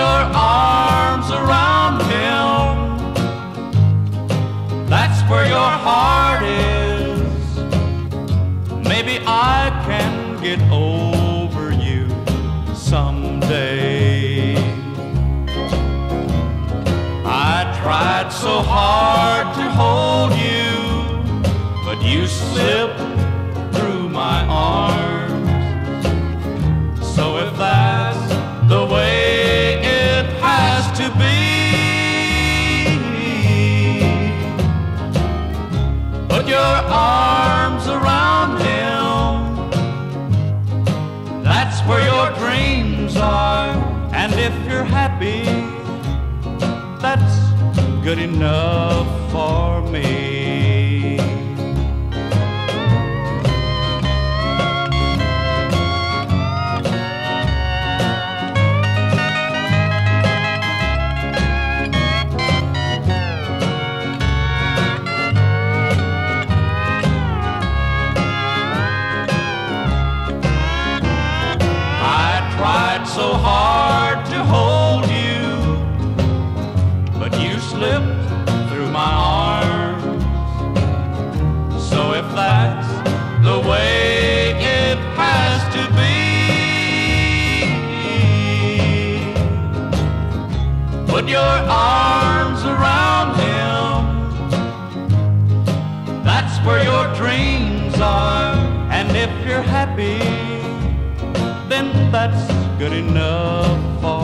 your arms around him. That's where your heart is. Maybe I can get over you someday. I tried so hard to hold you, but you slipped through my arms. So if that's the way it has to be, put your arms around him. That's where your dreams are. And if you're happy, that's good enough for me. Tried so hard to hold you, but you slipped through my arms. So if that's the way it has to be, put your arms around him. That's where your dreams are. And if you're happy, then that's good enough for